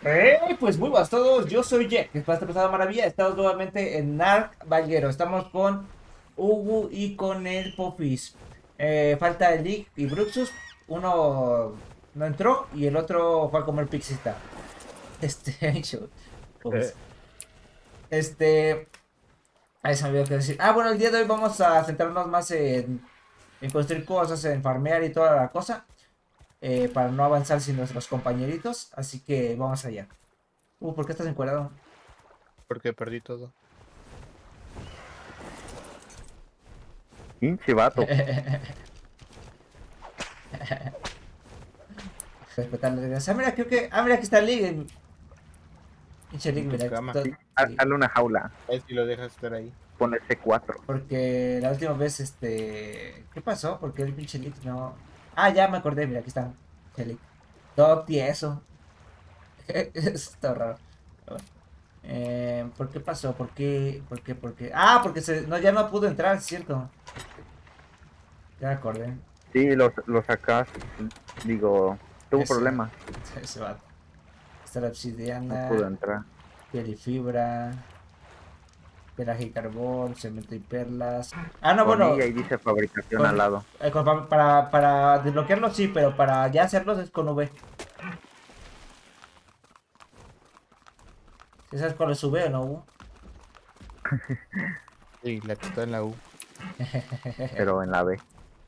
Pues muy buenas a todos, yo soy Jack, que es para esta pasada maravilla. Estamos nuevamente en Narc Valguero. Estamos con Ugu y con el Popis. Falta el Lick y Bruxus. Uno no entró y el otro fue a comer pixita. Show, Popis. Este. Ahí se me olvidó qué decir. Bueno, el día de hoy vamos a centrarnos más en construir cosas, en farmear y toda la cosa. Para no avanzar sin nuestros compañeritos. Así que vamos allá. ¿Por qué estás encuadrado? Porque perdí todo. Pinche vato. Respetar las reglas. Mira, creo que. Mira, aquí está el League. Pinche League, En tu mira. cama. Sí, Sí. hazle una jaula. Es si lo dejas estar ahí. Pon ese 4. Porque la última vez, ¿qué pasó? Porque el pinche League no. Ya me acordé, mira, aquí está. El League. Todo tieso. Está raro. Pero bueno. ¿Por qué pasó? ¿Por qué? ¿Por qué? ¿Por qué? Porque no, ya no pudo entrar, es cierto. Ya me acordé. Sí, lo sacas. Digo, tuvo Ese- problemas. Ese vato. Está la No obsidiana. pudo entrar. Piel y fibra. Pelaje y carbón, cemento y perlas. No, Con bueno, ella y dice fabricación con- al lado. para desbloquearlo sí, pero para ya hacerlos es con V. ¿Sí ¿Sabes cuál es V o no, V? Sí, la que está en la U. Pero en la B.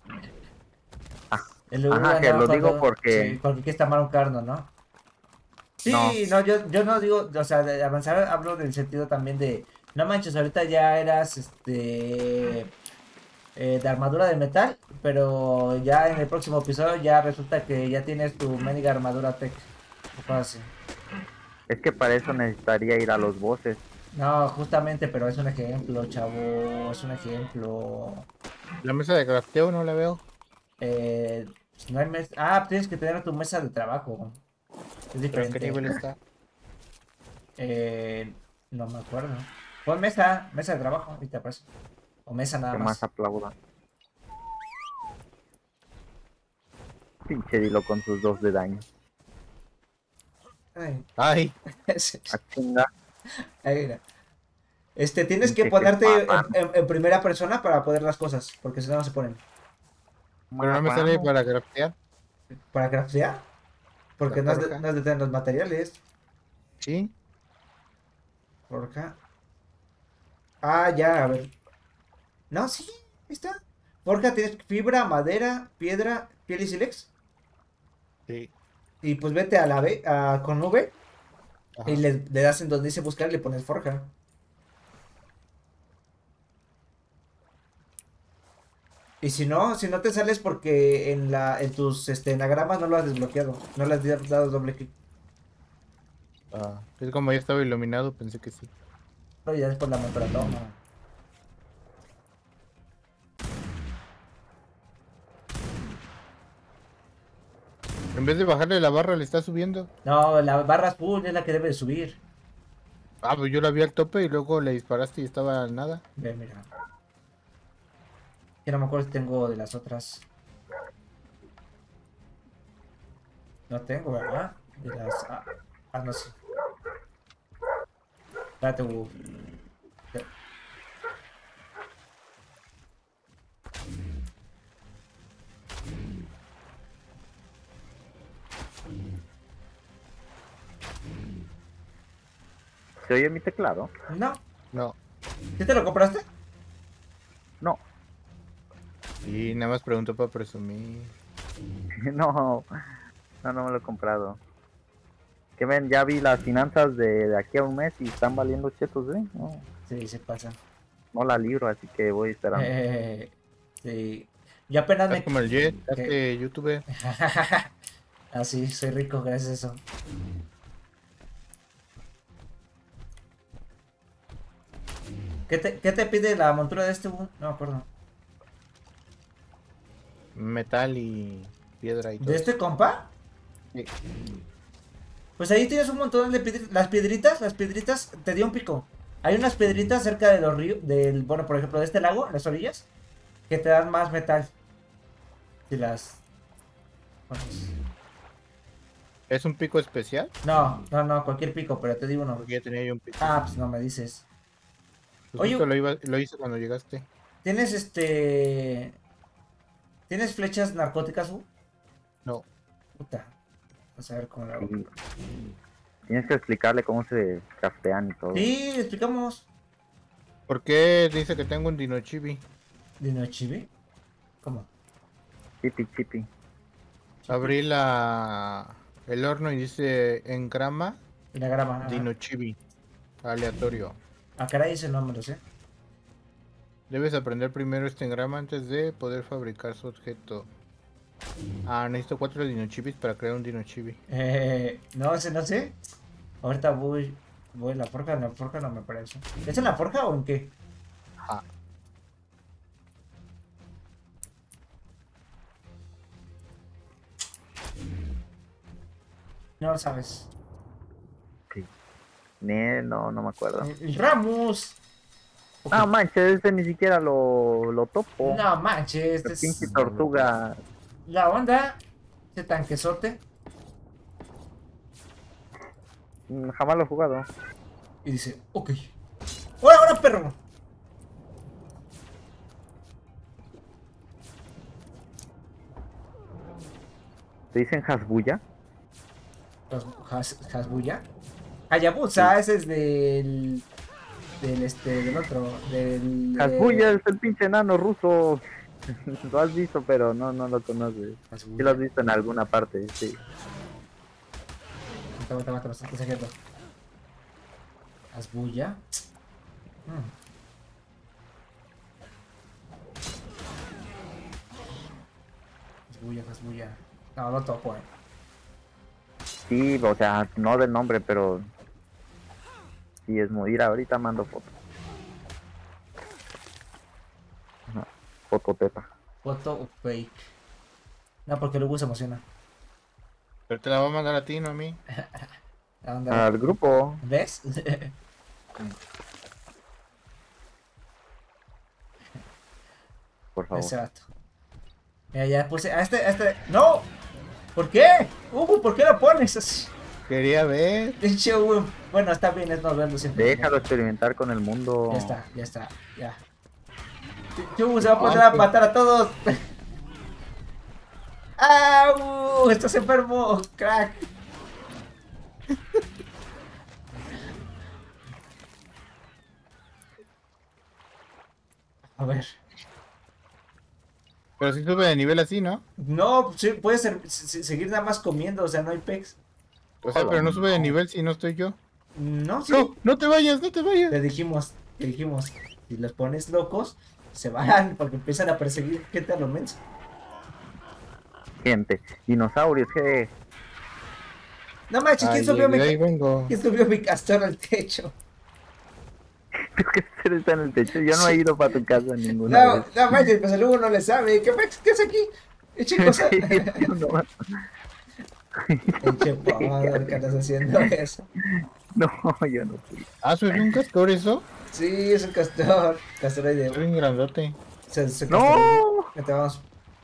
El V Ajá, que andaba lo digo jugando- porque. Sí, porque aquí está Maron Carno, ¿no? Sí, no, yo no digo, o sea, de avanzar hablo del sentido también de, no manches, ahorita ya eras, de armadura de metal, pero ya en el próximo episodio ya resulta que ya tienes tu mendiga armadura tech. O cosas así. Es que para eso necesitaría ir a los bosses. No, justamente, pero es un ejemplo, chavo, es un ejemplo. La mesa de crafteo no la veo. Pues no hay mesa. Tienes que tener tu mesa de trabajo. Es ¿Pero en qué diferente. nivel está? No me acuerdo. Pon mesa de trabajo, y te aparece. O mesa nada Que más. más aplaudan. Pinche Dilo con sus 2 de daño. Ay, ¡Ay! A chinga. ahí mira. Tienes que Pinche ponerte jefa. en primera persona para poder las cosas, porque si no, no se ponen. Pero no me sale para craftear. ¿Para craftear? Porque La no has, forja. no has de tener los materiales. Sí. Forja. Ya, a ver. No, sí, ahí está. Forja, tienes fibra, madera, piedra, piel y sílex. Sí. Y pues vete a la B, con V, Ajá. y le das en donde dice buscar y le pones forja. Y si no te sales porque en tus enagramas no lo has desbloqueado. No le has dado doble clic. Es como ya estaba iluminado, pensé que sí. Pero ya después la montura toma. En vez de bajarle la barra, le está subiendo. No, la barra azul es la que debe de subir. Pues yo la vi al tope y luego le disparaste y estaba nada. Ve, mira. Que no me acuerdo si tengo de las otras. No tengo, ¿verdad? De las. No sé. Espérate, Hugo. ¿Se oye mi teclado? No. No. ¿Sí te lo compraste? No. Y nada más preguntó para presumir. No. No me lo he comprado. Que ven, ya vi las finanzas de aquí a un mes y están valiendo chetos, No, Sí, se pasa. no la libro, así que voy esperando. Sí. Yo apenas Estás me. como el Jet, ¿Qué? hace YouTube. Así, soy rico gracias a eso. ¿Qué te pide la montura de Hugo? No me acuerdo. Metal y piedra y todo. ¿De este compa? Sí. Pues ahí tienes un montón de piedritas. Las piedritas te dio un pico. Hay unas piedritas cerca de los ríos, bueno, por ejemplo, de este lago, en las orillas, que te dan más metal. Si las pones. ¿Es un pico especial? No, no, no, cualquier pico, pero te digo uno. Porque ya tenía yo un pico. Ah, pues no me dices. Pues Oye, justo lo hice cuando llegaste. ¿tienes ¿Tienes flechas narcóticas, No. Puta. Vamos a ver cómo lo hago. Sí. Tienes que explicarle cómo se craftean y todo. Sí, explicamos. ¿Por qué dice que tengo un Dino Chibi? ¿Dino Chibi? ¿Cómo? Chipi, chipi. Abrí el horno y dice engrama La grama. Dino Chibi. Aleatorio. Ah, caray, ese no me lo sé. Debes aprender primero este engrama antes de poder fabricar su objeto. Ah, necesito 4 Dino Chibis para crear un Dino Chibi. No, ese no sé. Ahorita voy a la forja no me parece. ¿Es en la forja o en qué? Ajá. No lo sabes. Sí. No me acuerdo. El Ramos. Ah, manches, ese ni siquiera lo topo. No manches, La este pinche es tortuga. la onda. Ese tanquesote. Jamás lo he jugado. Y dice, ok. ¡Hola, hola, perro! ¿Te dicen Hasbuya? Hasbuya. Hayabusa, ese es del otro, Hasbuya es el pinche enano ruso. Lo has visto, pero no lo conoces. Sí lo has visto en alguna parte, sí. Mata, lo estoy sacando. Hasbuya. Hasbuya. No, lo topo, Sí, o sea, no del nombre, pero sí es muy. Mira, ahorita mando foto. Ajá. Fototeta. Foto o fake. No, porque luego se emociona. Pero te la voy a mandar a ti, no a mí. La onda- Al grupo. ¿Ves? Por favor. Ese vato. Mira, ya puse a este. ¡No! ¿Por qué? ¿Por qué lo pones así? Quería ver. Pinche Hugo. Bueno, está bien, es no verlo siempre. Déjalo experimentar con el mundo. Ya está, ya. Pinche Hugo se va a poner a matar a todos. ¡Ah! ¡Estás enfermo! ¡Crack! A ver. Pero si sube de nivel así, ¿no? No, sí, puedes seguir nada más comiendo, o sea, no hay pecs. O sea, pero no sube de nivel si no estoy yo. No, sí. No, no te vayas, no te vayas. Te dijimos, si los pones locos, se van porque empiezan a perseguir gente a lo menso. Gente, dinosaurios, ¿qué? No manches, Ay, ahí vengo. ¿quién subió mi castor al techo? ¿Qué está en el techo? Yo no he ido para tu casa ninguna No, vez. no manches, pues el Hugo no le sabe. ¿Qué es aquí? Eche cosa. No, Eche poder, ¿qué estás haciendo eso? no, yo no fui. Ah, ¿subí un castor eso? Sí, es un castor. Castoroide. Estoy bien grandote. ¡No! Vete, vamos.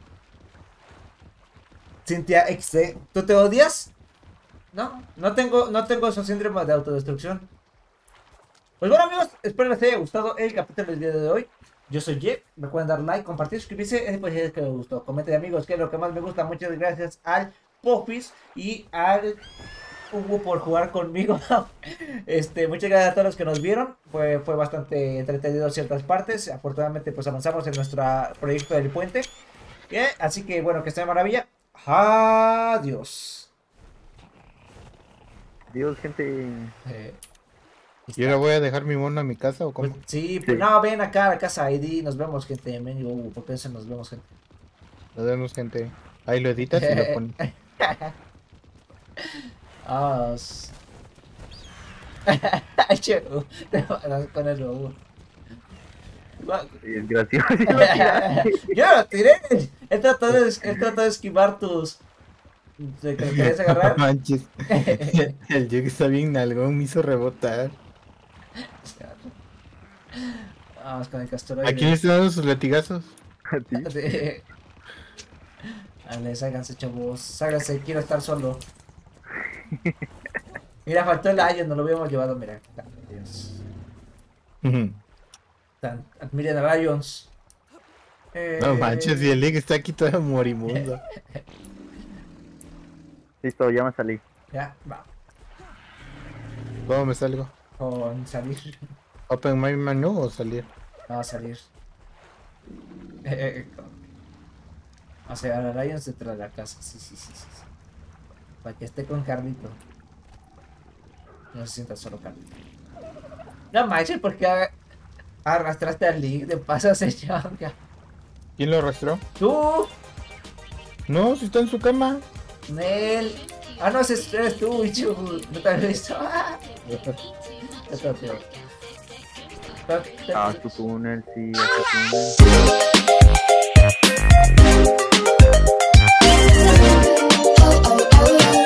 Cintia XD, ¿tú te odias? No tengo esos síndromes de autodestrucción. Pues bueno, amigos, espero les haya gustado el capítulo del día de hoy. Yo soy Jeff, recuerden dar like, compartir, suscribirse, pues si es que les gustó. Comenten, amigos, que es lo que más me gusta. Muchas gracias al Popis y al Hugo por jugar conmigo. Muchas gracias a todos los que nos vieron. Fue bastante entretenido ciertas partes. Afortunadamente pues avanzamos en nuestro proyecto del puente. Así que bueno, que esté de maravilla. Adiós. Dios, gente. ¿Y ahora voy a dejar mi mono en mi casa o cómo? Pues, sí, pues no, ven acá a la casa ID, nos vemos, gente. Porque eso nos vemos, gente. Nos vemos, gente. Ahí lo editas y lo pones. Vamos. Te vas con el lobo. Es gracioso. Yo lo tiré. Él trató de esquivar tus. De que lo querías agarrar. Manches. El Jake está bien nalgón, me hizo rebotar. Vamos con el castor. ¿A quién le están dando sus latigazos? ¿A ti? Dale, ságanse, chavos. Ságanse, quiero estar solo. Mira, faltó el Lion, no lo habíamos llevado, mira. Dios. Admiren a Lions. No manches, y el Link está aquí todo moribundo. Listo, ya me salí. Ya, va. ¿Cómo me salgo? Con salir. ¿Open my menu o salir? No, salir. Vamos a llevar a Lions detrás de la casa. Sí. Para que esté con Carlito. No se sienta solo Carlito. No manches, porque arrastraste al Link. De paso se chonga. ¿Quién lo arrastró? ¡Tú! No, si está en su cama. Nel. Ah, no, ese eres tú, bicho. No te había visto. Esto es peor. Ah, tu túnel, sí, a tu túnel.